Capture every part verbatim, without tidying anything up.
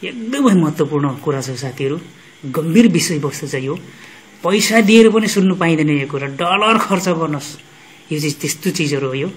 एकदमै महत्त्वपूर्ण कुरा छ साथीहरू, गम्भीर विषयवस्तु छ यो। पैसा दिएर पनि सुन्नु पाइँदैन यो कुरा, डलर खर्च गर्नुहोस्, यो चाहिँ त्यस्तो चिजहरू हो। यो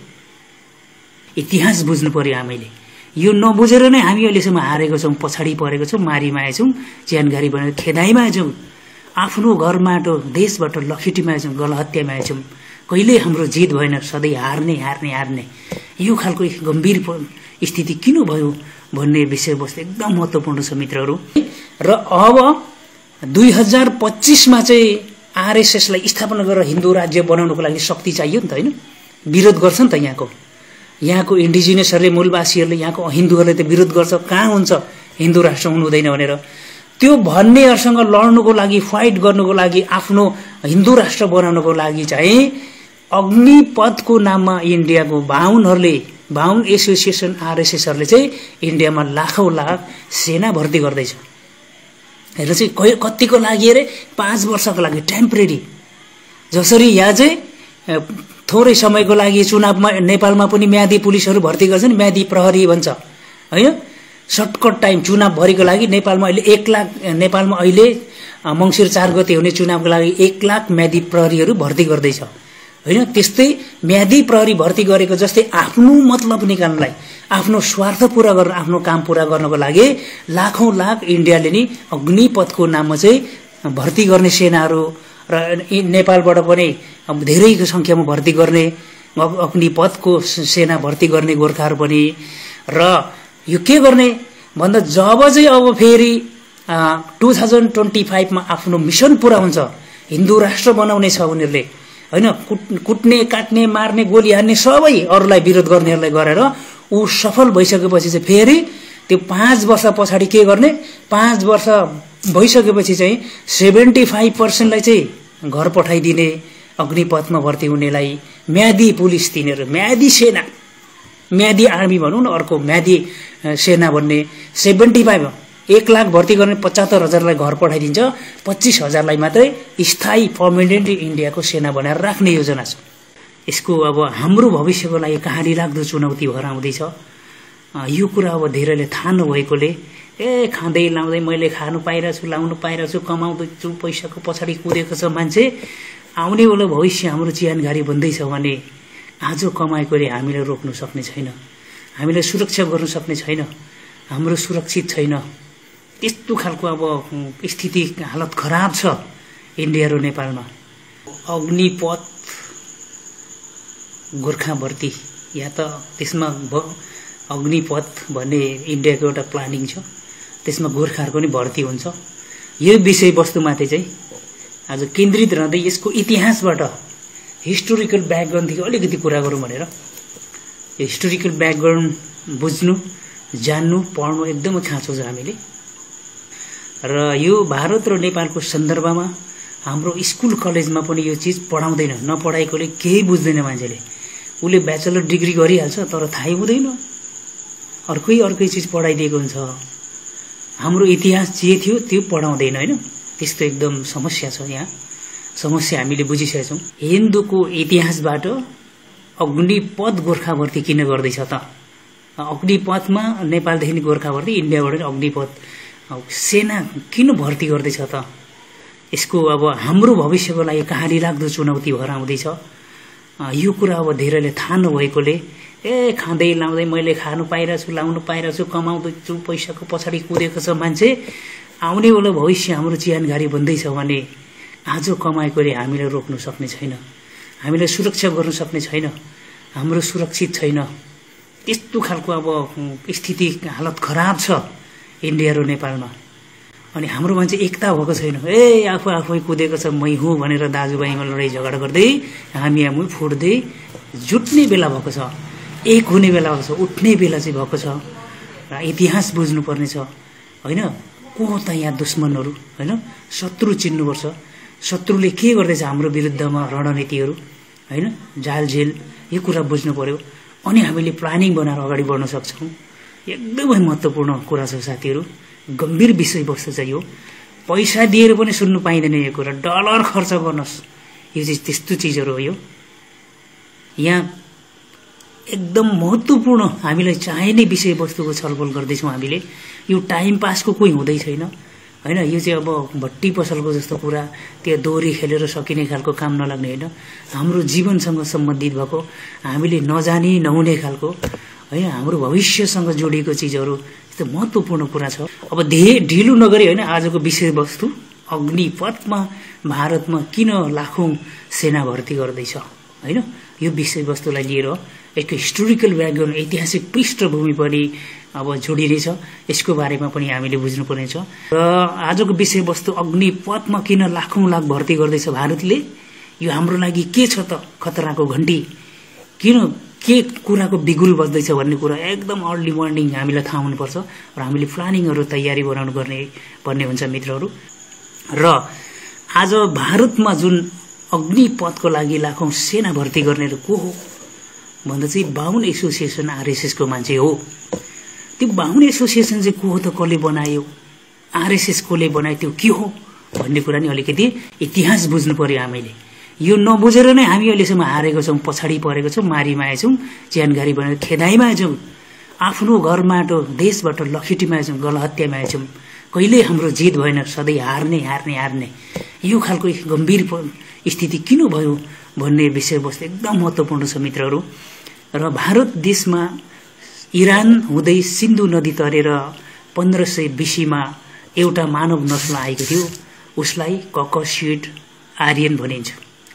इतिहास बुझ्नु पर्यो हामीले। यो नबुझेर नै हामी अहिलेसम्म हारेको छौँ, पछाडि परेको छौँ, मारीमा आएछौँ, ज्यानगारी बनाएर खेदाइमा आएछौँ, आफ्नो घरबाट देशबाट लखेटीमा आएछौँ, गलहत्यामा आएछौँ। कहिले हाम्रो जित भएन, सधैँ हार्ने हार्ने हार्ने। यो खालको गम्भीर स्थिति किन भयो भन्ने विषयवस्तु एकदम महत्त्वपूर्ण छ मित्रहरू। र अब दुई हजार पच्चिसमा चाहिँ आरएसएसलाई स्थापना गरेर हिन्दू राज्य बनाउनको लागि शक्ति चाहियो नि त, होइन? विरोध गर्छ नि त यहाँको यहाँको इन्डिजिनियसहरूले, मूलवासीहरूले, यहाँको हिन्दूहरूले त विरोध गर्छ, कहाँ हुन्छ हिन्दू राष्ट्र हुनु हुँदैन भनेर। त्यो भन्नेहरूसँग लड्नुको लागि, फाइट गर्नुको लागि, आफ्नो हिन्दू राष्ट्र बनाउनको लागि चाहिँ अग्निपथको नाममा इन्डियाको बाहुनहरूले, बाहुन एसोसिएसन आरएसएसहरूले चाहिँ इन्डियामा लाखौँ लाख सेना भर्ती गर्दैछ। र चाहिँ कतिको लागि अरे पाँच वर्षको लागि, टेम्परेरी। जसरी यहाँ चाहिँ थोरै समयको लागि चुनावमा नेपालमा पनि म्यादी पुलिसहरू भर्ती गर्छन्, म्यादी प्रहरी भन्छ, होइन? सर्टकट टाइम चुनावभरिको लागि नेपालमा अहिले एक लाख नेपालमा अहिले मङ्सिर चार गते हुने चुनावको लागि एक लाख म्यादी प्रहरीहरू भर्ती गर्दैछ, होइन? त्यस्तै म्यादी प्रहरी भर्ती गरेको जस्तै आफ्नो मतलब निकाल्नलाई, आफ्नो स्वार्थ पुरा गर्न, आफ्नो काम पुरा गर्नको लागि लाखौँ लाख इन्डियाले नि अग्निपथको नाममा चाहिँ भर्ती गर्ने सेनाहरू र नेपालबाट पनि अब धेरैको सङ्ख्यामा भर्ती गर्ने, अग्निपथको सेना भर्ती गर्ने गोर्खाहरू पनि। र यो के गर्ने भन्दा जब चाहिँ अब फेरि टु थाउजन्ड ट्वेन्टी फाइभमा आफ्नो मिसन पुरा हुन्छ, हिन्दू राष्ट्र बनाउने छ उनीहरूले, होइन? कुट कुट्ने, काट्ने, मार्ने, गोली हान्ने सबै अरूलाई विरोध गर्नेहरूलाई गरेर ऊ सफल भइसकेपछि चाहिँ फेरि त्यो पाँच वर्ष पछाडि के गर्ने, पाँच वर्ष भइसकेपछि चाहिँ सेभेन्टी फाइभ पर्सेन्टलाई चाहिँ घर पठाइदिने, अग्निपथमा भर्ती हुनेलाई म्यादी पुलिस, तिनीहरू म्यादी सेना, म्यादी आर्मी भनौँ न, अर्को म्यादी सेना भन्ने सेभेन्टी फाइभ एक लाख भर्ती गर्ने पचहत्तर हजारलाई घर पठाइदिन्छ, पच्चिस हजारलाई मात्रै स्थायी पर्मानेन्ट इन्डियाको सेना बनाएर राख्ने योजना छ। यसको अब हाम्रो भविष्यको लागि कहानी लाग्दो चुनौती भएर आउँदैछ। यो कुरा अब धेरैले थाहा नभएकोले ए खाँदै लाउँदै मैले खानु पाइरहेको छु, लाउनु पाइरहेको छु, कमाउँदैछु, पैसाको पछाडि कुदेको छ मान्छे, आउने वाला भविष्य हाम्रो चिहानघारी बन्दैछ भने आज कमाएकोले हामीलाई रोक्नु सक्ने छैन, हामीलाई सुरक्षा गर्न सक्ने छैन, हाम्रो सुरक्षित छैन। त्यस्तो खालको अब स्थिति, हालत खराब छ इन्डिया र नेपालमा। अग्निपथ गोर्खा भर्ती, या त त्यसमा अग्निपथ भन्ने इन्डियाको एउटा प्लानिङ छ, त्यसमा गोर्खाहरूको पनि भर्ती हुन्छ। यो विषयवस्तुमाथि चाहिँ आज केन्द्रित रहँदै यसको इतिहासबाट, हिस्टोरिकल ब्याकग्राउन्डदेखि अलिकति कुरा गरौँ भनेर। यो हिस्टोरिकल ब्याकग्राउन्ड बुझ्नु, जान्नु, पढ्नु एकदमै खाँचो छ हामीले। र यो भारत र नेपालको सन्दर्भमा हाम्रो स्कुल कलेजमा पनि यो चिज पढाउँदैन, नपढाएकोले केही बुझ्दैन मान्छेले। उसले ब्याचलर डिग्री गरिहाल्छ तर थाहै हुँदैन, अर्कै अर्कै चिज पढाइदिएको हुन्छ। हाम्रो इतिहास जे थियो त्यो पढाउँदैन, होइन? त्यस्तो एकदम समस्या छ यहाँ, समस्या हामीले बुझिसकेका छौँ। हिन्दूको इतिहासबाट अग्निपथ गोर्खा भर्ती किन गर्दैछ त? अग्निपथमा नेपालदेखि गोर्खा भर्ती, इन्डियाबाट अग्निपथ सेना किन भर्ती गर्दैछ त? यसको अब हाम्रो भविष्यको लागि कहानी लाग्दो चुनौती भएर आउँदैछ। यो कुरा अब धेरैले थाहा नभएकोले ए खाँदै लाउँदै मैले खानु पाइरहेको छु, लाउनु पाइरहेको छु, कमाउँदैछु, पैसाको पछाडि कुदेको छ मान्छे, आउने वाला भविष्य हाम्रो चिहानघारी बन्दैछ भने आज कमाएकोले हामीलाई रोक्नु सक्ने छैन, हामीलाई सुरक्षा गर्न सक्ने छैन, हाम्रो सुरक्षित छैन। त्यस्तो खालको अब स्थिति, हालत खराब छ इन्डिया र नेपालमा। अनि हाम्रो मान्छे एकता भएको छैन, ए आफू आफै कुदेको छ, मै हुँ भनेर दाजुभाइमा लडाइँ झगडा गर्दै हामी हामी फुट्दै जुट्ने बेला भएको छ, एक हुने बेला भएको छ, उठ्ने बेला चाहिँ भएको छ। र इतिहास बुझ्नुपर्ने छ, होइन? को हो त यहाँ दुश्मनहरू, होइन? शत्रु चिन्नुपर्छ, शत्रुले के गर्दैछ हाम्रो विरुद्धमा, रणनीतिहरू, होइन? जालझेल, यो कुरा बुझ्नु पर्यो। अनि हामीले प्लानिङ बनाएर अगाडि बढ्न सक्छौँ। एकदमै महत्त्वपूर्ण कुरा छ साथीहरू, गम्भीर विषयवस्तु छ यो। पैसा दिएर पनि सुन्नु पाइँदैन यो कुरा, डलर खर्च गर्नुहोस्, यो चाहिँ त्यस्तो चिजहरू हो। यो यहाँ एकदम महत्त्वपूर्ण हामीलाई चाहिने विषयवस्तुको छलफल गर्दैछौँ हामीले। यो टाइम पासको कोही हुँदै छैन हैन। यो चाहिँ अब भट्टी पसलको जस्तो कुरा, त्यो दोहोरी खेलेर सकिने खालको काम नलाग्ने होइन। हाम्रो जीवनसँग सम्बन्धित भएको, हामीले नजानी नहुने खालको है, हाम्रो भविष्यसँग जोडिएको चिजहरू यस्तो महत्त्वपूर्ण कुरा छ। अब धेरै ढिलो नगरी होइन, आजको विषयवस्तु अग्निपथमा भारतमा किन लाखौं सेना भर्ती गर्दैछ होइन, यो विषयवस्तुलाई लिएर यसको हिस्टोरिकल ब्याकग्राउन्ड, ऐतिहासिक पृष्ठभूमि पनि अब जोडिनेछ। यसको बारेमा पनि हामीले बुझ्नुपर्ने छ। र आजको विषयवस्तु अग्निपथमा किन लाखौं लाख भर्ती गर्दैछ भारतले, यो हाम्रो लागि के छ त खतराको घण्टी, किन के कुराको बिगुल बज्दैछ भन्ने कुरा एकदम अर्ली मर्निङ हामीलाई थाहा हुनुपर्छ र हामीले प्लानिङहरू तयारी बनाउनु गर्ने पर्ने हुन्छ मित्रहरू। र आज भारतमा जुन अग्निपथको लागि लाखौं सेना भर्ती गर्ने को हो भन्दा चाहिँ बाहुन एसोसिएसन आरएसएसको मान्छे हो। त्यो बाहुन एसोसिएसन चाहिँ को हो त, कसले बनायो, आरएसएस कसले बनायो, त्यो के हो भन्ने कुरा नि अलिकति इतिहास बुझ्नु पर्यो हामीले। यो नबुझेर नै हामी अहिलेसम्म हारेको छौँ, पछाडि परेको छौँ, मारीमा आएछौँ, च्यानगारी बनाएर खेदाइमा आएछौँ, आफ्नो घरबाट देशबाट लखेटीमा आएछौँ, गलहत्यामा आएछौँ। कहिल्यै हाम्रो जित भएन, सधैँ हार्ने हार्ने हार्ने। यो खालको गम्भीर स्थिति किन भयो भन्ने विषयवस्तु एकदम महत्त्वपूर्ण छ मित्रहरू। र भारत देशमा इरान हुँदै सिन्धु नदी तरेर पन्ध्र सय बिसीमा एउटा मानव नस्ल आएको थियो, उसलाई ककसिड आर्यन भनिन्छ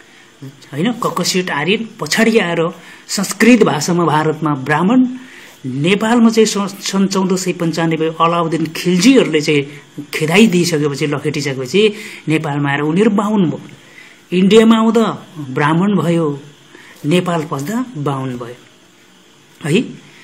होइन। ककसिड आर्यन पछाडि आएर संस्कृत भाषामा भारतमा ब्राह्मण, नेपालमा चाहिँ सन् चौध सय पन्चानब्बे अलाउद्दिन खिल्जीहरूले चाहिँ खेदाइदिइसकेपछि, लखेटिसकेपछि नेपालमा आएर उनीहरू बाहुन भयो। इन्डियामा आउँदा ब्राह्मण भयो, नेपाल पस्दा बाहुन भयो है।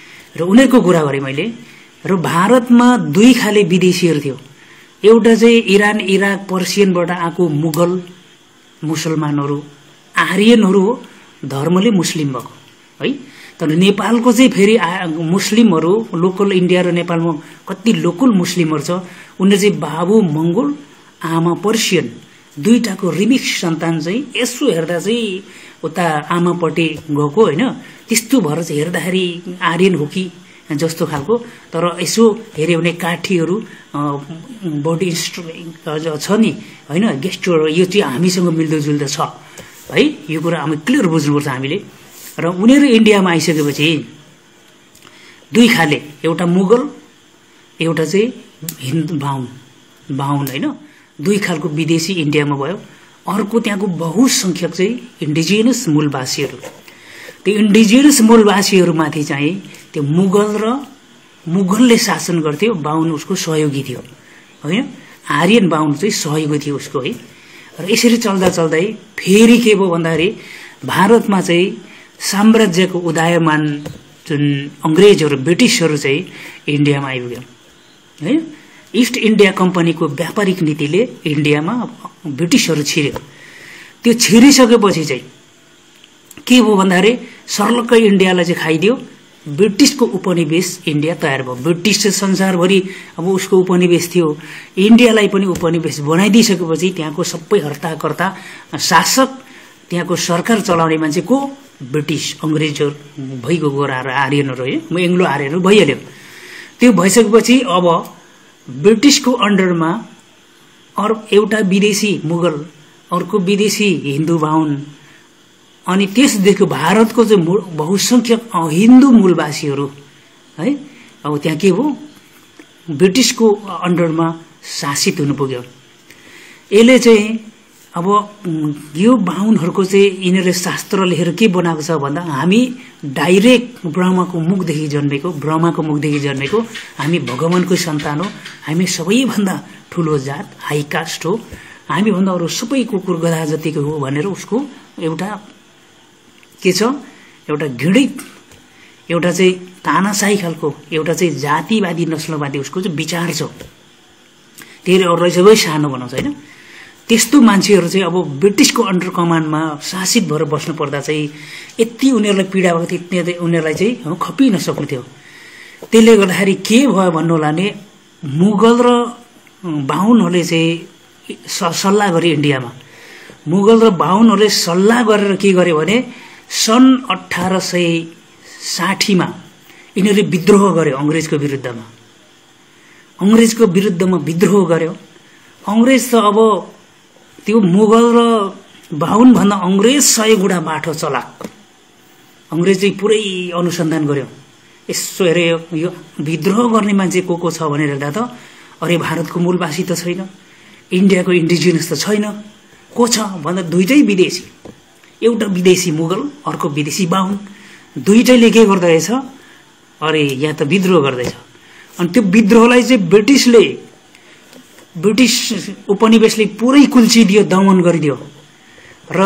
र उनीहरूको कुरा गरेँ मैले। र भारतमा दुई खाले विदेशीहरू थियो, एउटा चाहिँ इरान, इराक, पर्सियनबाट आएको मुगल मुसलमानहरू, आर्यनहरू हो, धर्मले मुस्लिम भएको है। तर नेपालको चाहिँ फेरि मुस्लिमहरू, लोकल इन्डिया र नेपालमा कति लोकल मुस्लिमहरू छ, उनीहरू चाहिँ बाबु मङ्गोल, आमा पर्सियन, दुईटाको रिमिक्स सन्तान चाहिँ यसो हेर्दा चाहिँ उता आमापट्टि गएको होइन, त्यस्तो भएर चाहिँ हेर्दाखेरि आर्यन हो कि जस्तो खालको। तर यसो हेऱ्यो भने काठीहरू, बडी इन्स्ट्रुमेन्ट छ नि होइन, गेस्चर, यो चाहिँ हामीसँग मिल्दोजुल्दो छ है। यो कुरा हामी क्लियर बुझ्नुपर्छ हामीले। र उनीहरू इन्डियामा आइसकेपछि दुई खाले, एउटा मुगल, एउटा चाहिँ हिन्दू बाहुन बाहुन होइन, दुई खालको विदेशी इन्डियामा भयो। अर्को त्यहाँको बहुसङ्ख्यक चाहिँ इन्डिजिनियस मूलवासीहरू। त्यो इन्डिजिनियस मूलवासीहरूमाथि चाहिँ त्यो मुगल र मुगलले शासन गर्थ्यो, बाहुन उसको सहयोगी थियो होइन। आर्यन बाहुन चाहिँ सहयोगी थियो उसको है। र यसरी चल्दा चल्दै फेरि के भयो भन्दाखेरि भारतमा चाहिँ साम्राज्यको उदयमान जुन अङ्ग्रेजहरू, ब्रिटिसहरू चाहिँ इन्डियामा आइपुग्यो है। इस्ट इन्डिया कम्पनीको व्यापारिक नीतिले इन्डियामा ब्रिटिसहरू छिर्यो। त्यो छिरिसकेपछि चाहिँ के भयो भन्दाखेरि सर्लक्कै इन्डियालाई चाहिँ खाइदियो, ब्रिटिसको उपनिवेश इन्डिया तयार भयो। ब्रिटिस चाहिँ संसारभरि अब उसको उपनिवेश थियो, इन्डियालाई पनि उपनिवेश बनाइदिइसकेपछि त्यहाँको सबै हर्ताकर्ता, शासक, त्यहाँको सरकार चलाउने मान्छे को, ब्रिटिस अङ्ग्रेजहरू भइगयो, गोराहरू आर्यनहरू है, एङ्ग्लो आर्यनहरू भइहाल्यो। त्यो भइसकेपछि अब ब्रिटिसको अन्डरमा अरू एउटा विदेशी मुगल, अर्को विदेशी हिन्दू बाहुन, अनि त्यसदेखि भारतको चाहिँ बहुसङ्ख्यक हिन्दू मूलवासीहरू है। अब त्यहाँ के भयो, ब्रिटिसको अन्डरमा शासित हुनु पुग्यो। यसले चाहिँ अब यो बाहुनहरूको चाहिँ यिनीहरूले शास्त्र लेखेर के बनाएको छ भन्दा, हामी डाइरेक्ट ब्रह्माको मुखदेखि जन्मेको, ब्रह्माको मुखदेखि जन्मेको, हामी भगवानको सन्तान हो, हामी सबैभन्दा ठुलो जात, हाई कास्ट हो, हामीभन्दा अरू सबै कुकुर गधा जतिको हो भनेर उसको एउटा के छ, एउटा घृणित, एउटा चाहिँ तानाशाही खालको, एउटा चाहिँ जातिवादी नस्लवादी उसको चाहिँ विचार छ। त्यसले अरूलाई सबै सानो बनाउँछ होइन। त्यस्तो मान्छेहरू चाहिँ अब ब्रिटिसको अन्डर कमान्डमा शासित भएर बस्नु पर्दा चाहिँ यति उनीहरूलाई पीडा भएको थियो, यति उनीहरूलाई चाहिँ खपि नसक्नु थियो। त्यसले गर्दाखेरि के भयो भन्नु होला भने, मुगल र बाहुनहरूले चाहिँ सल्लाह गरे इन्डियामा। मुगल र बाहुनहरूले सल्लाह गरेर के गर्यो भने सन् अठार सय साठीमा यिनीहरूले विद्रोह गर्यो अंग्रेजको विरुद्धमा अंग्रेजको विरुद्धमा विद्रोह गर्यो अंग्रेज त अब त्यो मुगल र बाहुन भन्दा अंग्रेज सय गुणा बाठो चलाक अंग्रेज चाहिँ पुरै अनुसन्धान गर्यो यसो हेरे यो विद्रोह गर्ने मान्छे को को छ भनेर हेर्दा त अरे भारतको मूलवासी त छैन इन्डियाको इन्डिजिनस त छैन को छ भन्दा दुईटै विदेशी एउटा विदेशी मुगल अर्को विदेशी बाहुन दुईटैले के गर्दैछ अरे यहाँ त विद्रोह गर्दैछ अनि त्यो विद्रोहलाई चाहिँ ब्रिटिसले ब्रिटिस उपनिवेशले पुरै कुल्चिदियो दमन गरिदियो र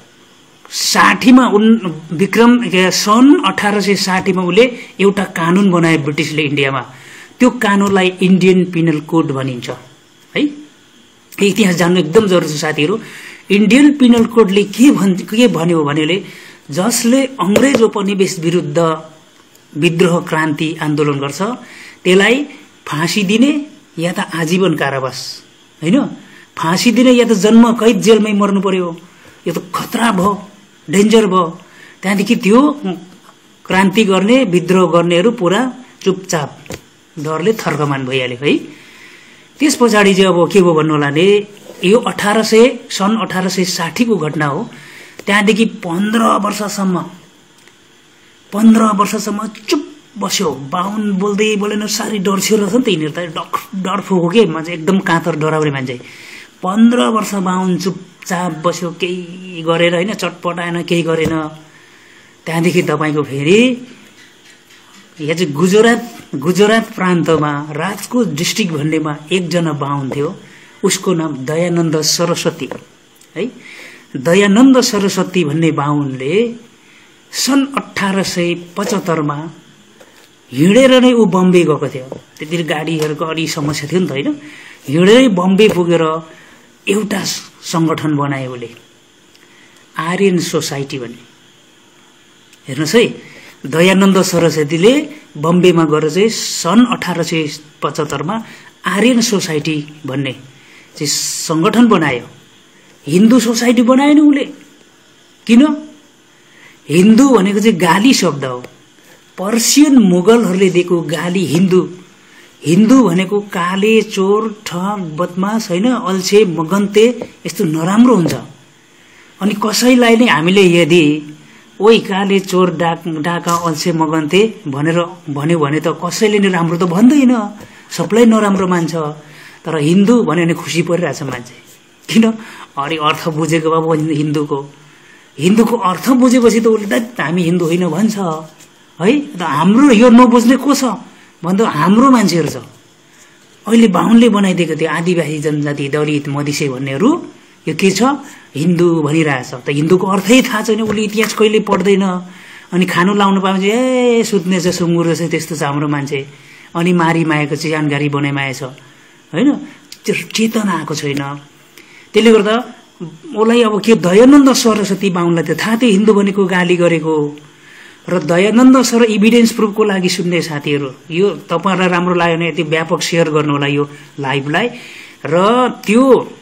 साठीमा उन विक्रम सन् अठारह सय साठीमा उले एउटा कानून बनायो ब्रिटिसले इन्डियामा त्यो कानूनलाई इन्डियन पिनल कोड भनिन्छ है इतिहास जान्नु एकदम जरुरी छ साथीहरु इन्डियन पिनल कोडले के भन् के भन्यो भनेले जसले अंग्रेज उपनिवेश विरुद्ध विद्रोह क्रान्ति आन्दोलन गर्छ त्यसलाई फाँसी दिने या त आजीवन कारावास हैन फाँसी दिने या त जन्म कैद जेलमै मर्नु पर्यो यो त खतरा भयो डेन्जर भयो त्यहाँदेखि त्यो क्रान्ति गर्ने विद्रोह गर्नेहरू पुरा चुपचाप डरले थर्कमान भइहाल्यो है त्यस पछाडी चाहिँ अब के भयो भन्नु होला भने यो अठारह सय सन् अठारह सय साठी को घटना हो त्यहाँदेखि पन्ध्र वर्षसम्म पन्ध्र वर्षसम्म चुप बस्यो बाहुन बोल्दै बोलेन सारी डरछ्यो रहेछ नि त यिनीहरू त डर फोको के मान्छे एकदम कातर डराउने मान्छे पन्ध्र वर्ष बाहुन चुपचाप बस्यो केही गरेन हैन चटपटाएन केही गरेन त्यहाँदेखि तपाईको फेरि यहाँ चाहिँ गुजरात गुजरात प्रान्तमा राजकोट डिस्ट्रिक्ट भन्नेमा एकजना बाहुन थियो उसको नाम दयानन्द सरस्वती है दयानन्द सरस्वती भन्ने बाहुनले सन् अठारह सय पचहत्तर मा हिँडेर नै ऊ बम्बे गएको थियो त्यति गाडीहरुको अलि समस्या थियो नि त हैन हिँडेरै बम्बे पुगेर एउटा संगठन बनायो उले आर्यन सोसाइटी भन्ने हेर्नुस् है दयानन्द सरस्वतीले बम्बेमा गएर चाहिँ सन् अठारह सय पचहत्तर मा आर्यन सोसाइटी भन्ने चाहिँ संगठन बनायो हिन्दू सोसाइटी बनाएन उले किन हिन्दू भनेको चाहिँ गाली शब्द हो पर्सियन मुगलहरुले दिएको गाली हिन्दू हिन्दू भनेको काले चोर ठग बदमाश हैन अल्छे मगन्ते यस्तो नराम्रो हुन्छ अनि कसैलाई नै हामीले यदि ओइ काले चोर डाक डाका अल्छे मगन्ते भनेर भन्यो भने त कसैले नि राम्रो त भन्दैन सबैलाई नराम्रो मान्छ तर हिन्दू भन्यो भने खुसी परिरहेछ मान्छे किन अरे अर्थ बुझेको बाबु हिन्दूको हिन्दूको अर्थ बुझेपछि त उले त हामी हिन्दू होइन भन्छ है त हाम्रो यो नबुझ्ने को छ भन्दा हाम्रो मान्छेहरु छ अहिले बाहुनले बनाइदिएको थियो आदिवासी जनजाति दलित मधेसी भन्नेहरु यो के छ हिन्दू भनिरहेछ त हिन्दूको अर्थै थाहा छैन उले इतिहास कहिले पढ्दैन अनि खानु लाउनु पाएपछि ए सुत्ने छ सुँगुर छ त्यस्तो छ हाम्रो मान्छे अनि मारी माएको चाहिँ जानकारी बनाइमाए छ हैन चेतना आएको छैन त्यसले गर्दा उलाई अब के दयानन्द सरस्वती बाहुनलाई त थाहा थियो हिन्दू भनेको गाली गरेको र दयानन्द सर एभिडेन्स प्रुफको लागि सुन्ने साथीहरु यो तपाईहरुलाई राम्रो लाग्यो भने यति व्यापक शेयर गर्नु होला यो लाइभलाई र त्यो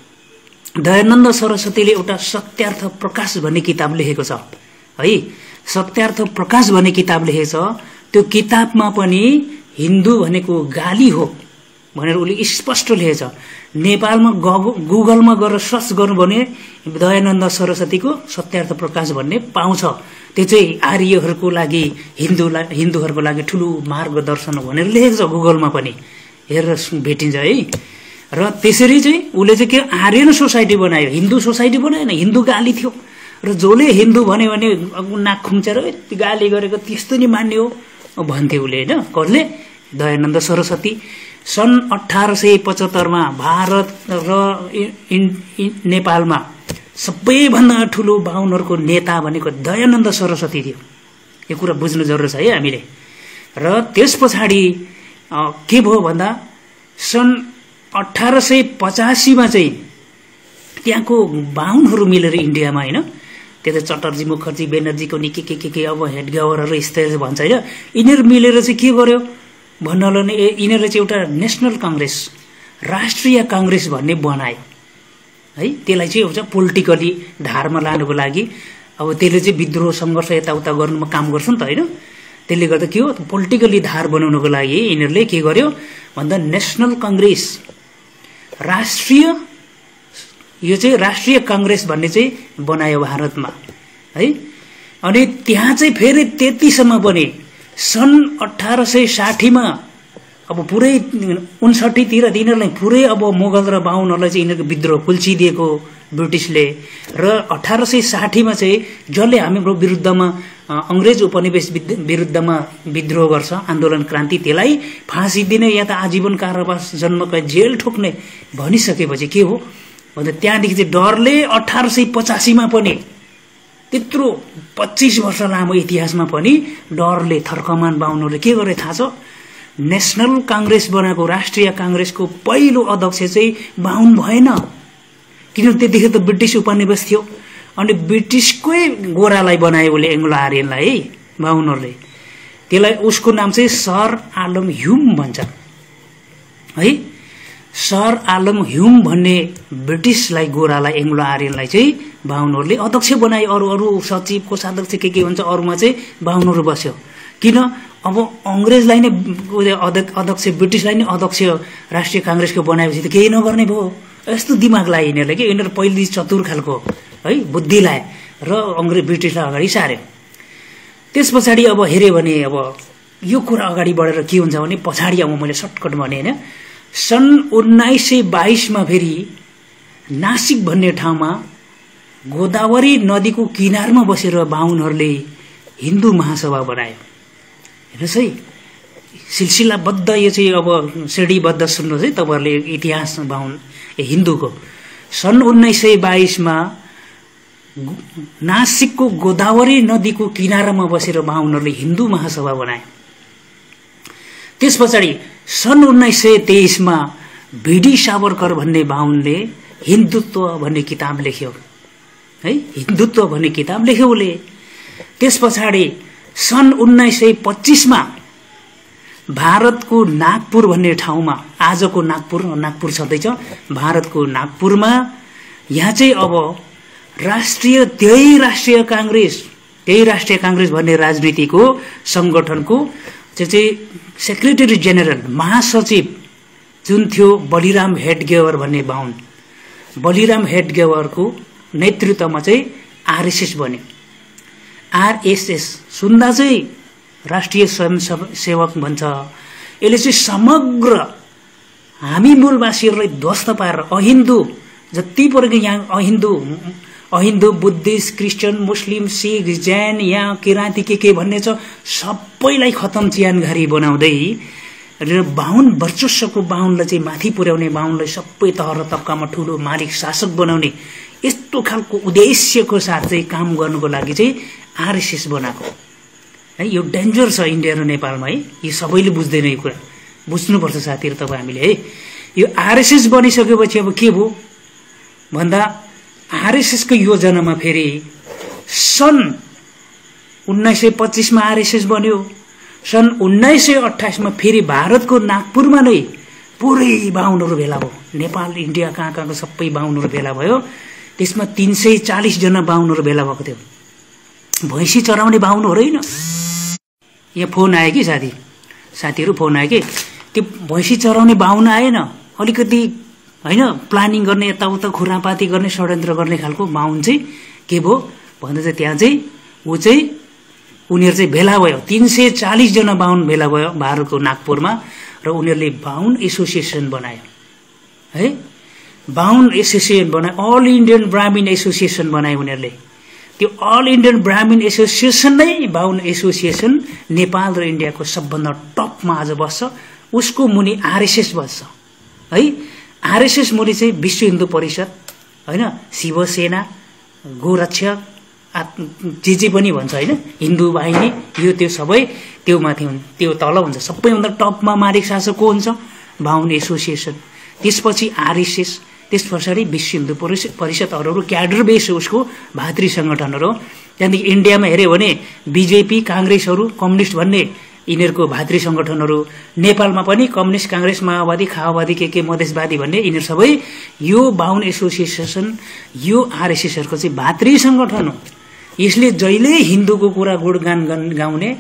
दयानन्द सरस्वतीले एउटा सत्यार्थ प्रकाश भन्ने किताब लेखेको छ है सत्यार्थ प्रकाश भन्ने किताब लेखेको छ त्यो किताबमा पनि हिन्दू भनेको गाली हो भनेर उले स्पष्ट लेखेछ नेपालमा गुगलमा गएर सर्च गर्नु भने दयानन्द सरस्वतीको सत्यार्थ प्रकाश भन्ने पाउँछ त्यो चाहिँ आर्यहरुको लागि हिन्दूलाई हिन्दूहरुको लागि ठूलो मार्गदर्शन भनेर लेखेको छ गुगलमा पनि हेरेर भेटिन्छ है र त्यसरी चाहिँ उले चाहिँ के आर्यन सोसाइटी बनायो हिन्दू सोसाइटी बनाएन हिन्दू गाली थियो र जोले हिन्दू भन्यो भने नाक खुम्चेर गाली गरेको त्यस्तो नि मान्ने हो भन्थे उले हैन कसले दयानन्द सरस्वती सन् अठारह सय पचहत्तर मा भारत र नेपालमा सबैभन्दा ठूलो बाहुनहरुको नेता भनेको दयानन्द सरस्वती थियो यो कुरा बुझ्नु जरुरी छ है हामीले र त्यसपछि के भयो भन्दा सन् अठारह सय पचासी मा चाहिँ त्यहाँको बाहुनहरु मिलेर इन्डियामा हैन त्यता चटर्जी मुखर्जी बेनर्जीको नि के के के के अब हेड गभर्नर यस्तै भन्छ हैन यिनीहरु मिलेर चाहिँ के गर्यो भन्नले नि यिनीहरुले चाहिँ एउटा नेशनल कांग्रेस राष्ट्रिय कांग्रेस भन्ने बनायो है त्यसलाई चाहिँ एउटा पोलिटिकली धारमा लानुको लागि अब त्यसले चाहिँ विद्रोह संघर्ष यताउता गर्नुमा काम गर्छ नि त हैन त्यसले गर्दा के हो पोलिटिकली धार बनाउनको लागि यिनीहरूले के गर्यो भन्दा नेशनल कांग्रेस राष्ट्रिय यो चाहिँ राष्ट्रिय कांग्रेस भन्ने चाहिँ बनायो भारतमा है। अनि त्यहाँ चाहिँ फेरि त्यतिसम्म पनि सन् अठारह सय साठी मा अब पुरै उनसठी तिर यिनीहरूलाई पुरै अब मुगल र बाहुनहरूलाई चाहिँ यिनीहरूको विद्रोह कुल्चिदिएको ब्रिटिसले र अठारह सय साठी मा चाहिँ जसले हाम्रो विरुद्धमा अंग्रेज उपनिवेश विरुद्धमा विद्रोह गर्छ आन्दोलन क्रान्ति त्यसलाई फाँसी दिने या त आजीवन कारावास जन्मकै जेल ठोक्ने भनिसकेपछि के हो भन्दा त्यहाँदेखि चाहिँ डरले अठारह सय पचासी मा पनि त्यत्रो पच्चीस वर्ष लामो इतिहासमा पनि डरले थर्कमान बाहुनहरूले के गरे थाहा छ नेशनल कांग्रेस बनाएको राष्ट्रिय कांग्रेसको पहिलो अध्यक्ष चाहिँ बाहुन भएन किनभने त्यतिखेर त ब्रिटिस उपनिवेश थियो अनि ब्रिटिसकै गोरालाई बनायो उसले एङ्ग्लो आर्यनलाई बाहुनहरूले त्यसलाई उसको नाम चाहिँ सर आलम ह्युम भन्छ है। सर आलम ह्युम भन्ने ब्रिटिसलाई गोरालाई एङ्ग्लो आर्यनलाई चाहिँ बाहुनहरूले अध्यक्ष बनायो अरू अरू सचिव कोषाध्यक्ष के के हुन्छ अरूमा चाहिँ बाहुनहरू बस्यो किन अब अंग्रेजलाई नै अध्यक्ष ब्रिटिसलाई नै अध्यक्ष राष्ट्रिय कांग्रेसको बनाएपछि त केही नगर्ने भयो यस्तो दिमाग लाग्यो यिनीहरूले कि यिनीहरू पहिले चतुर खालको है बुद्धि लाए र अंग्रेज ब्रिटिसलाई अगाडि सार्यो। त्यस पछाडि अब हेर्यो भने अब यो कुरा अगाडि बढेर के हुन्छ भने पछाडि अब मैले सर्टकट भने हैन सन् उन्नाइस सय बाइस मा फेरि नासिक भन्ने ठाउँमा गोदावरी नदीको किनारमा बसेर बाहुनहरूले हिन्दू महासभा बनायो। हेर्नुस् है सिलसिलाबद्ध यो चाहिँ अब श्रेणीबद्ध सुन्नुहोस् है तपाईहरुले इतिहास बाहुन हिन्दूको सन् उन्नाइस सय बाइस मा नासिकको गोदावरी नदीको किनारामा बसेर बाहुनहरूले हिन्दू महासभा बनाए। त्यस पछाडि सन् उन्नाइस सय तेइस मा भिडी सावरकर भन्ने बाहुनले हिन्दुत्व भन्ने किताब लेख्यो है हिन्दुत्व भन्ने किताब लेख्यो उले। त्यस पछाडि सन् उन्नाइस सय पच्चीस मा भारतको नागपुर भन्ने ठाउँमा आजको नागपुर नागपुर छँदैछ भारतको नागपुरमा यहाँ चाहिँ अब राष्ट्रिय त्यही राष्ट्रिय कांग्रेस त्यही राष्ट्रिय कांग्रेस भन्ने राजनीतिको संगठनको चाहिँ सेक्रेटरी जेनरल महासचिव जुन थियो बलिराम हेडगेवर भन्ने बाहुन बलिराम हेडगेवरको नेतृत्वमा चाहिँ आरएसएस बन्यो। आरएसएस सुन्दा चाहिँ राष्ट्रिय स्वयंसेवक भन्छ यसले चाहिँ समग्र हामी मूलवासीहरूलाई ध्वस्त पारेर अहिन्दू जति पनि यहाँ अहिन्दू अहिन्दू बुद्धिस्ट क्रिस्चियन मुस्लिम सिख जैन यहाँ किराँती के के भन्ने छ सबैलाई खतम चियानघारी बनाउँदै र बाहुन वर्चस्वको बाहुनलाई चाहिँ माथि पुर्याउने बाहुनलाई सबै तह र तबकामा ठूलो मालिक शासक बनाउने यस्तो खालको उद्देश्यको साथ चाहिँ काम गर्नुको लागि चाहिँ आरएसएस बनाएको है। यो डेन्जर छ इन्डिया र नेपालमा है यो सबैले बुझ्दैन यो कुरा बुझ्नुपर्छ साथीहरु तपाई हामीले है। यो आरएसएस बनिसकेपछि अब के भयो भन्दा आरएसएस को योजनामा फेरि सन् उन्नाइस सय पच्चीस मा आरएसएस बन्यो। सन् उन्नाइस सय अट्ठाइस मा फेरि भारतको नागपुरमा नै पुरै बाहुनहरू भेला भयो नेपाल इन्डिया कहाँ कहाँको सबै बाहुनहरू भेला भयो। त्यसमा तीन सय चालीस जना बाहुनहरू भेला भएको थियो। भैँसी चराउने बाहुन होइन यहाँ फोन आयो कि साथी साथीहरु फोन आयो कि त्यो भैँसी चराउने बाहुन आएन अलिकति हैन प्लानिङ गर्ने यताउता खुरापाती गर्ने षड्यन्त्र गर्ने खालको बाहुन चाहिँ के भयो भन्दा चाहिँ त्यहाँ चाहिँ ऊ चाहिँ उनीहरु चाहिँ भेला भयो तीन सय चालीस जना बाहुन भेला भयो भारतको नागपुरमा र उनीहरुले बाहुन एसोसिएसन बनायो है। बाहुन एसोसिएसन बनायो अल इन्डियन ब्राह्मण एसोसिएसन बनायो उनीहरुले। त्यो अल इन्डियन ब्राह्मण एसोसिएसन नै बाहुन एसोसिएसन नेपाल र इन्डियाको सबभन्दा टपमा आज बस्छ। उसको मुनि आरएसएस बस्छ है। आरएसएस मुनि चाहिँ विश्व हिन्दू परिषद हैन शिवसेना गोरक्षक जे जे पनि भन्छ हैन हिन्दू बाहिनी यो त्यो सबै त्यो माथि हुन्छ त्यो तल हुन्छ सबैभन्दा टपमा मालिक शासक को हुन्छ बाहुन एसोसिएसन त्यसपछि आरएसएस त्यस पछाडि विश्व हिन्दू परिषद अरु अरु क्याडर बेस उसको भातृ संगठनहरु। त्यहाँदेखि इन्डियामा हेर्यो भने बीजेपी कांग्रेसहरु कम्युनिस्ट भन्ने यिनीहरुको भातृ संगठनहरु नेपालमा पनि कम्युनिस्ट कांग्रेस माओवादी खाओवादी के के मधेसवादी भन्ने यिनीहरु सबै यो बाहुन एसोसिएसन यो आरएसएसहरुको चाहिँ भातृ संगठन हो। यसले जहिले हिन्दूको कुरा गुणगान गाउने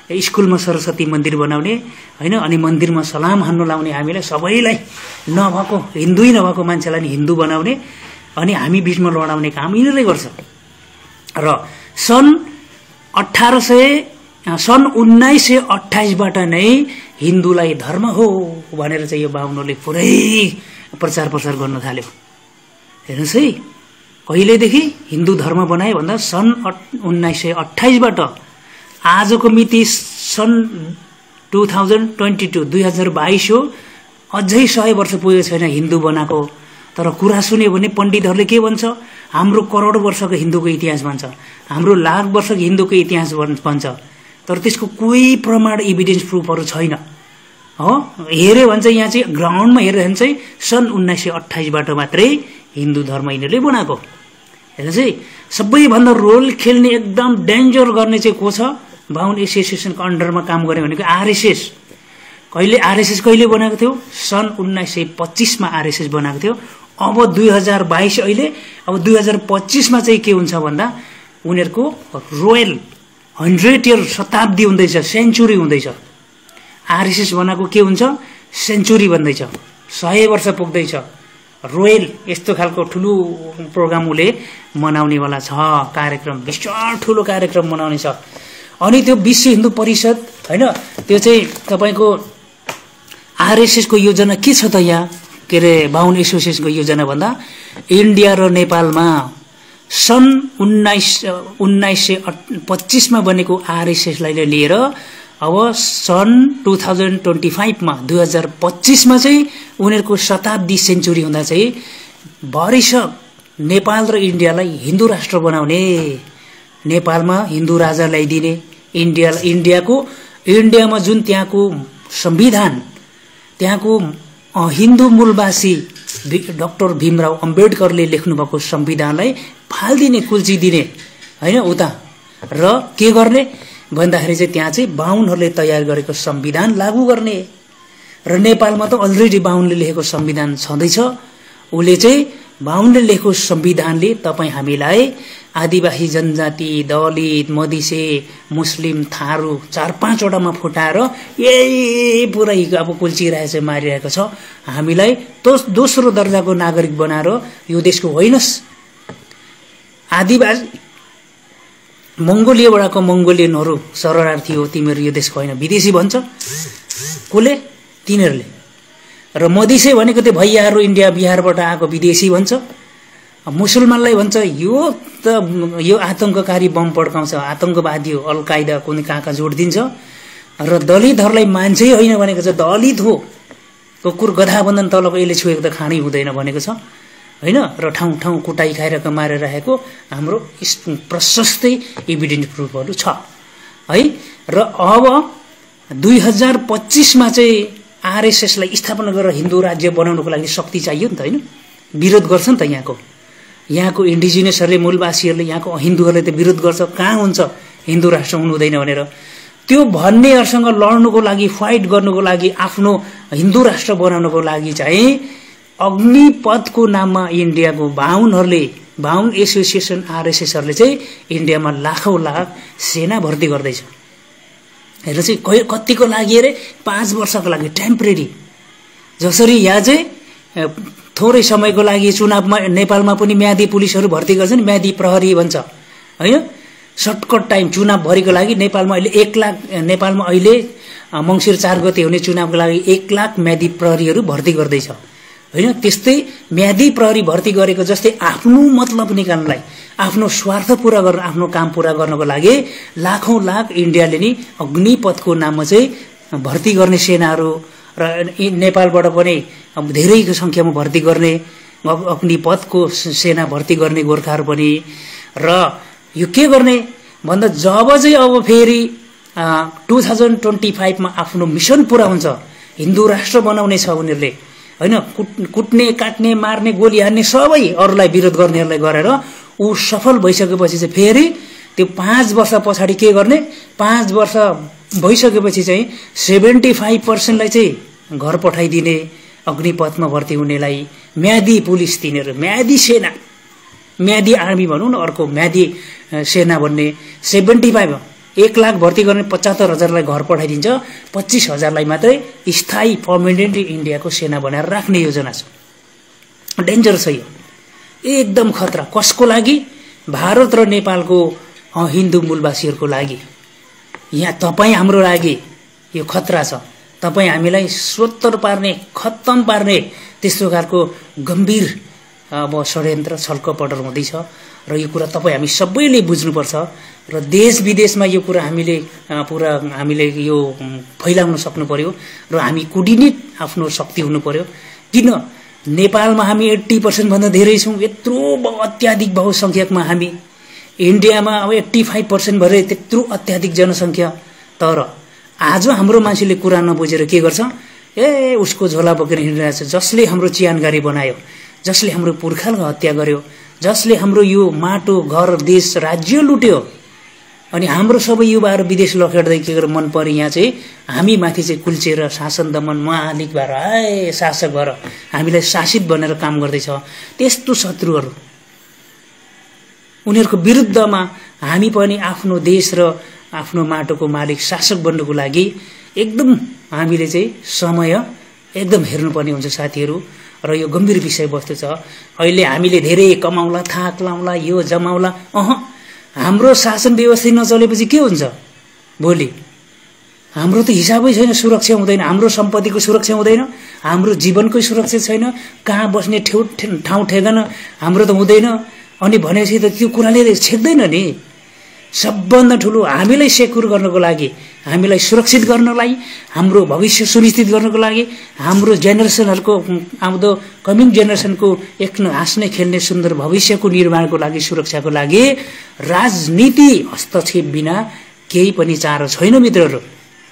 स्कुलमा सरस्वती मन्दिर बनाउने हैन अनि मन्दिरमा सलाम हान्नु लाउने हामीलाई सबैलाई नभएको हिन्दू नभएको मान्छेलाई नि हिन्दू बनाउने अनि हामी बीचमा लडाउने काम यिनीहरूले गर्छ र सन् अठार सय सन् उन्नाइस सय अट्ठाइस बाट नै हिन्दूलाई धर्म हो भनेर चाहिँ यो बाहुनहरूले पुरै प्रचार प्रसार गर्न थाल्यो। हेर्नुस् है कहिलेदेखि हिन्दू धर्म बनाए भन्दा सन् उन्नाइस सय अट्ठाइस बाट आजको मिति सन् टु थाउजन्ड ट्वेन्टी टू दुई हजार बाइस हो अझै सय वर्ष पुगेको छैन हिन्दू बनाएको। तर कुरा सुन्यो भने पण्डितहरूले के भन्छ हाम्रो करोड वर्षको हिन्दूको इतिहास भन्छ हाम्रो लाख वर्षको हिन्दूको इतिहास भन्छ तर त्यसको कोही प्रमाण एभिडेन्स प्रुफहरू छैन हो। हेरे भन्छ यहाँ चाहिँ ग्राउन्डमा हेरेर चाहिँ सन् उन्नाइस सय अट्ठाइस बाट मात्रै हिन्दू धर्म यिनीहरूले बनाएको। हेर्नु चाहिँ सबैभन्दा रोल खेल्ने एकदम डेन्जर गर्ने चाहिँ को छ बाहुन एसोसिएसनको अन्डरमा काम गर्ने भनेको आरएसएस। कहिले आरएसएस कहिले बनाएको थियो सन् उन्नाइस सय पच्चीसमा आरएसएस बनाएको थियो। अब दुई हजार बाइस अहिले अब दुई हजार पच्चीसमा चाहिँ के हुन्छ भन्दा उनीहरूको रोयल हन्ड्रेड इयर शताब्दी हुँदैछ सेन्चुरी हुँदैछ। आरएसएस बनाएको के हुन्छ सेन्चुरी भन्दैछ सय वर्ष पुग्दैछ रोयल यस्तो खालको ठुलो प्रोग्राम उसले मनाउनेवाला छ कार्यक्रम विशाल ठुलो कार्यक्रम मनाउने छ। अनि त्यो विश्व हिन्दू परिषद हैन त्यो चाहिँ तपाईको आरएसएस को योजना के छ त यहाँ के अरे बाहुन एसोसिएसनको योजना भन्दा इन्डिया र नेपालमा सन् उन्नाइस उन्नाइस सय पच्चीसमा बनेको आरएसएसलाई लिएर अब सन् टु थाउजन्ड ट्वेन्टी फाइभमा दुई हजार पच्चीसमा चाहिँ उनीहरूको शताब्दी सेन्चुरी हुँदा चाहिँ भरिसक नेपाल र इन्डियालाई हिन्दू राष्ट्र बनाउने नेपालमा हिन्दू राजा ल्याइदिने इन्डिया इन्डियाको इन्डियामा जुन त्यहाँको संविधान त्यहाँको हिन्दू मूलवासी डाक्टर भीमराव अम्बेडकरले लेख्नुभएको संविधानलाई फाल्दिने कुल्चिदिने हैन उता र के गर्ने भन्दाखेरि चाहिँ त्यहाँ चाहिँ बाहुनहरूले तयार गरेको संविधान लागू गर्ने र नेपालमा त अलरेडी बाहुनले लेखेको संविधान छँदैछ। उसले चाहिँ बाहुनले लेखेको संविधानले तपाईँ हामीलाई आदिवासी जनजाति दलित मधिसे मुस्लिम थारू चार पाँचवटामा फुटाएर यही पुरै अब कुल्चिरहेछ मारिरहेको छ। हामीलाई तो दोस्रो दर्जाको नागरिक बनाएर यो देशको होइनस् आदिवासी मंगोलियाबाटको मंगोलियनहरू शरणार्थी हो तिमीहरू यो देशको होइन विदेशी भन्छ कसले तिनीहरूले र मधिसे भनेको त्यो भैयाहरू इन्डिया बिहारबाट आएको विदेशी भन्छ। मुसलमानलाई भन्छ यो त यो आतंककारी बम पड्काउँछ आतंकवादी हो अल कायदा कुनै कहाँ कहाँ जोड दिन्छ र दलितहरूलाई मान्छे होइन भनेको छ दलित हो कुकुर गधा बन्धन तलको यसले छुएको त खानै हुँदैन भनेको छ हैन र ठाउँ ठाउँ कुटाई खाएर मारेर राखेको हाम्रो प्रशस्तै एभिडेन्स प्रुफहरू छ है। र अब दुई हजार पच्चीसमा चाहिँ आरएसएसलाई स्थापना गरेर हिन्दू राज्य बनाउनको लागि शक्ति चाहियो नि त हैन विरोध गर्छ नि त यहाँको यहाँको इन्डिजिनियसहरूले मूलवासीहरूले यहाँको हिन्दूहरूले त विरोध गर्छ कहाँ हुन्छ हिन्दू राष्ट्र हुनु हुँदैन भनेर त्यो भन्नेहरूसँग लड्नुको लागि फाइट गर्नुको लागि आफ्नो हिन्दू राष्ट्र बनाउनको लागि चाहिँ अग्निपथको नाममा इन्डियाको बाहुनहरूले बाहुन एसोसिएसन आरएसएसहरूले चाहिँ इन्डियामा लाखौं लाख सेना भर्ती गर्दैछ। हेर चाहिँ कतिको लागि अरे पाँच वर्षको लागि टेम्परेरी जसरी यहाँ चाहिँ थोरै समयको लागि चुनावमा नेपालमा पनि म्यादी पुलिसहरू भर्ती गर्छन् म्यादी प्रहरी भन्छ हैन सर्टकट टाइम चुनाव भरिको लागि नेपालमा अहिले एक लाख नेपालमा अहिले मंसिर चार गते हुने चुनावको लागि एक लाख म्यादी प्रहरीहरू भर्ती गर्दैछ हैन। त्यस्तै म्यादी प्रहरी भर्ती गरेको जस्तै आफ्नो मतलब निकाल्नलाई आफ्नो स्वार्थ पूरा गर्न आफ्नो काम पूरा गर्नको लागि लाखौं लाख इन्डियाले नि अग्निपथको नाममा चाहिँ भर्ती गर्ने सेनाहरू र नेपालबाट पनि धेरैको संख्यामा भर्ती गर्ने अग्निपथको सेना भर्ती गर्ने गोर्खाहरू पनि र यो के गर्ने भन्दा जब चाहिँ अब फेरि टु थाउजन्ड ट्वेन्टी फाइभमा आफ्नो मिसन पूरा हुन्छ हिन्दू राष्ट्र बनाउने छ उनीहरूले हैन कुट्ने काट्ने मार्ने गोली हान्ने सबै अरूलाई विरोध गर्नेहरूलाई गरेर ऊ सफल भइसकेपछि चाहिँ फेरि त्यो पाँच वर्ष पछाडि के गर्ने पाँच वर्ष भइसकेपछि चाहिँ सेभेन्टी फाइभ पर्सेन्टलाई चाहिँ घर पठाइदिने अग्निपथमा भर्ती हुनेलाई म्यादी पुलिस तिनीहरू म्यादी सेना म्यादी आर्मी भनौँ न अर्को म्यादी सेना भन्ने सेभेन्टी फाइभ एक लाख भर्ती गर्ने पचहत्तर हजारलाई घर पठाइदिन्छ, पच्चिस हजारलाई मात्रै स्थायी पर्मानेन्टली इन्डियाको सेना बनाएर राख्ने योजना छ। डेन्जर छ यो, एकदम खतरा। कसको लागि? भारत र नेपालको हिन्दू मूलवासीहरूको लागि। यहाँ तपाईँ हाम्रो लागि यो खतरा छ। तपाईँ हामीलाई स्वतन्त्र पार्ने, खत्तम पार्ने त्यस्तो खालको गम्भीर अब षड्यन्त्र छलकपट हुँदैछ र यो कुरा तपाईँ हामी सबैले बुझ्नुपर्छ र देश विदेशमा यो कुरा हामीले पुरा हामीले यो फैलाउन सक्नु पर्यो र हामी कोर्डिनेट आफ्नो शक्ति हुनु पर्यो। किन नेपालमा हामी एट्टी पर्सेन्ट भन्दा धेरै छौँ, यत्रो अत्याधिक बहुसंख्यकमा हामी। इन्डियामा अब एट्टी फाइभ पर्सेन्ट भरे त्यत्रो अत्याधिक जनसङ्ख्या। तर आज हाम्रो मान्छेले कुरा नबुझेर के गर्छ? ए उसको झोला बोकेर हिँडिरहेछ, जसले हाम्रो चियानगारी बनायो, जसले हाम्रो पुर्खाको हत्या गर्यो, जसले हाम्रो यो माटो, घर, देश, राज्य लुट्यो, अनि हाम्रो सबै युवाहरू विदेश लखेड्दै के गरेर मन पऱ्यो यहाँ चाहिँ हामी माथि चाहिँ कुल्चेर शासन दमन मालिक भएर आए शासक भएर हामीलाई शासित बनेर काम गर्दैछ। त्यस्तो शत्रुहरू, उनीहरूको विरुद्धमा हामी पनि आफ्नो देश र आफ्नो माटोको मालिक शासक बन्नुको लागि एकदम हामीले चाहिँ समय एकदम हेर्नुपर्ने हुन्छ साथीहरू। र यो गम्भीर विषयवस्तु छ। अहिले हामीले धेरै कमाउला, थाक लाउला, यो जमाउला, अह हाम्रो शासन व्यवस्था नचलेपछि के हुन्छ? भोलि हाम्रो त हिसाबै छैन, सुरक्षा हुँदैन, हाम्रो सम्पत्तिको सुरक्षा हुँदैन, हाम्रो जीवनको सुरक्षा छैन, कहाँ बस्ने ठेउ ठाउँ ठेगाना हाम्रो त हुँदैन। अनि भनेपछि त त्यो कुराले छेक्दैन नि। सबभन्दा ठुलो हामीलाई सेक्युर गर्नको लागि, हामीलाई सुरक्षित गर्नलाई, हाम्रो भविष्य सुनिश्चित गर्नको लागि, हाम्रो जेनेरेसनहरूको आउँदो कमिङ जेनेरेसनको एक हाँस्ने खेल्ने सुन्दर भविष्यको निर्माणको लागि, सुरक्षाको लागि राजनीति हस्तक्षेप बिना केही पनि चारो छैन मित्रहरू।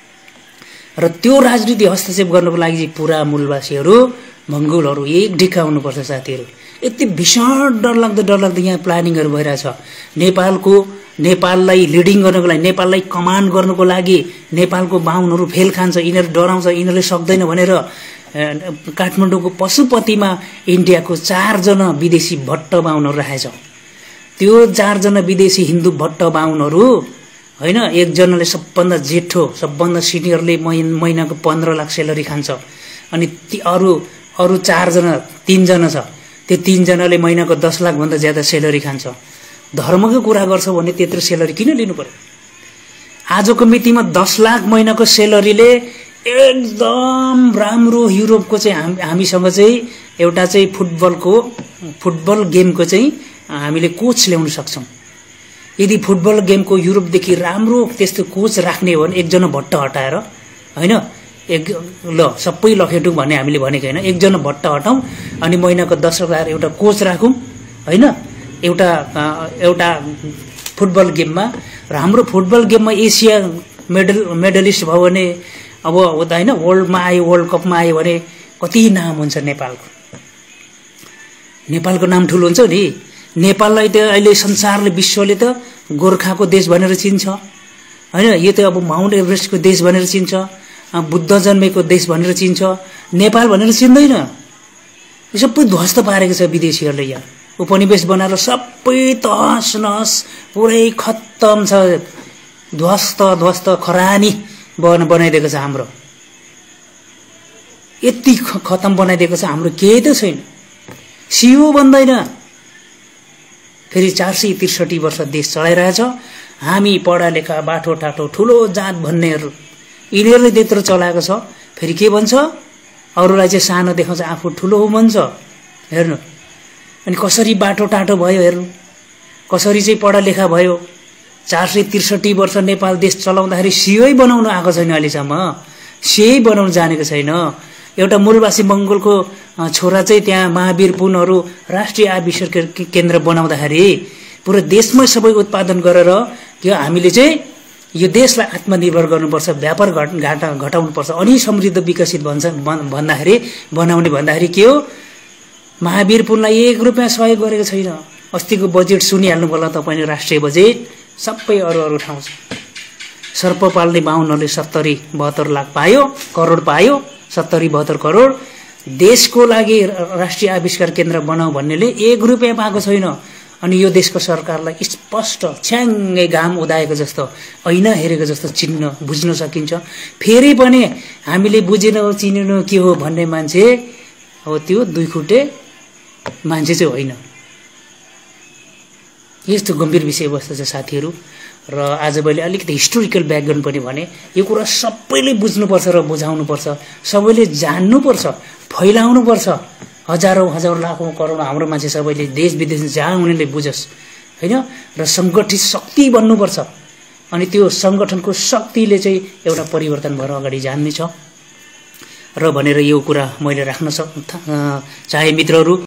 र त्यो राजनीति हस्तक्षेप गर्नको लागि पुरा मूलवासीहरू, मङ्गोलहरू एक ढिक्का हुनुपर्छ साथीहरू। यति भीषण डरलाग्दो डरलाग्दो यहाँ प्लानिङहरू भइरहेछ। नेपालको नेपाललाई लिडिङ गर्नको लागि, नेपाललाई कमान्ड गर्नको लागि नेपालको बाहुनहरू फेल खान्छ, यिनीहरू डराउँछ, यिनीहरूले सक्दैन भनेर काठमाडौँको पशुपतिमा इन्डियाको चारजना विदेशी भट्ट बाहुनहरू राखेछ। त्यो चारजना विदेशी हिन्दू भट्ट बाहुनहरू होइन, एकजनाले सबभन्दा जेठो, सबभन्दा सिनियरले महिनाको पन्ध्र लाख सेलरी खान्छ, अनि ती अरू अरू चारजना तिनजना छ, त्यो तिनजनाले महिनाको दस लाखभन्दा ज्यादा सेलरी खान्छ। धर्मको कुरा गर्छ भने त्यत्रो सेलरी किन लिनु पर्यो? आजको मितिमा दस लाख महिनाको सेलरीले एकदम राम्रो युरोपको चाहिँ हामीसँग चाहिँ एउटा चाहिँ फुटबलको फुटबल गेमको चाहिँ हामीले कोच ल्याउन सक्छौँ। यदि फुटबल गेमको युरोपदेखि राम्रो त्यस्तो कोच राख्ने हो भने एकजना भट्ट हटाएर होइन, एक ल सबै लखेटौँ भन्ने हामीले भनेको होइन, एकजना भट्ट हटाउँ अनि महिनाको दस हजार एउटा कोच राखौँ होइन, एउटा एउटा फुटबल गेममा। र हाम्रो फुटबल गेममा एसिया मेडल मेडलिस्ट भयो भने अब होइन, वर्ल्डमा आयो, वर्ल्ड कपमा आयो भने कति नाम हुन्छ नेपालको। नेपालको नाम ठुलो हुन्छ नि। नेपाललाई त अहिले संसारले, विश्वले त गोर्खाको देश भनेर चिन्छ होइन, यो त अब माउन्ट एभरेस्टको देश भनेर चिन्छ, बुद्ध जन्मेको देश भनेर चिन्छ, नेपाल भनेर चिन्दैन। यो सबै ध्वस्त पारेको छ विदेशीहरूले। यहाँ उपनिवेश बनाएर सबै तहस नहस पुरै खत्तम छ, ध्वस्त ध्वस्त खरानी बन बनाइदिएको छ हाम्रो। यति खत्तम बनाइदिएको छ हाम्रो, केही त छैन, सियो बन्दैन। फेरि चार सय त्रिसठी वर्ष देश चलाइरहेछ। हामी पढा लेखा बाठो टाटो ठुलो जात भन्नेहरू, यिनीहरूले त्यत्रो चलाएको छ। फेरि के भन्छ? अरूलाई चाहिँ सानो देखाउँछ, आफू ठुलो हो भन्छ। हेर्नु, अनि कसरी बाटो टाटो भयो हेर्नु, कसरी चाहिँ पढा लेखा भयो। चार सय त्रिसठी वर्ष नेपाल देश चलाउँदाखेरि सियै बनाउन आएको छैन, अहिलेसम्म सियै बनाउन जानेको छैन। एउटा मूलवासी मङ्गोलको छोरा चाहिँ त्यहाँ महावीर पुनहरू राष्ट्रिय आविष्कार केन्द्र बनाउँदाखेरि पुरा देशमै सबै उत्पादन गरेर के हामीले चाहिँ यो देशलाई आत्मनिर्भर गर्नुपर्छ, व्यापार घाटा घटाउनुपर्छ, अनि समृद्ध विकसित भन्छ भन्दाखेरि बनाउने भन्दाखेरि के हो? महावीर पुनलाई एक रुपियाँ सहयोग गरेको छैन। अस्तिको बजेट सुनिहाल्नु होला तपाईँले, राष्ट्रिय बजेट सबै अरू अरू ठाउँ छ। सर्प पाल्ने बाहुनहरूले सत्तरी बहत्तर लाख पायो, करोड पायो, सत्तरी बहत्तर करोड। देशको लागि राष्ट्रिय आविष्कार केन्द्र बनाऊ भन्नेले एक रुपियाँ पाएको छैन। अनि यो देशको सरकारलाई स्पष्ट छ्याङ्गै घाम उदाएको जस्तो ऐना हेरेको जस्तो चिन्न बुझ्न सकिन्छ। फेरि पनि हामीले बुझेनौ चिनेनौ के हो भन्ने मान्छे अब त्यो दुई खुट्टे मान्छे चाहिँ होइन। यस्तो गम्भीर विषयवस्तु छ साथीहरू। र आज मैले अलिकति हिस्टोरिकल ब्याकग्राउन्ड पनि भने यो कुरा सबैले बुझ्नुपर्छ र बुझाउनुपर्छ, सबैले जान्नुपर्छ, फैलाउनुपर्छ। हजारौं हजारौं लाखौं करोडौं हाम्रो मान्छे सबैले देश विदेश जहाँ उनीहरूले बुझोस् होइन। र सङ्गठित शक्ति बन्नुपर्छ। अनि त्यो सङ्गठनको शक्तिले चाहिँ एउटा परिवर्तन भएर अगाडि जान्नेछ र भनेर यो कुरा मैले राख्न चाहे मित्रहरू।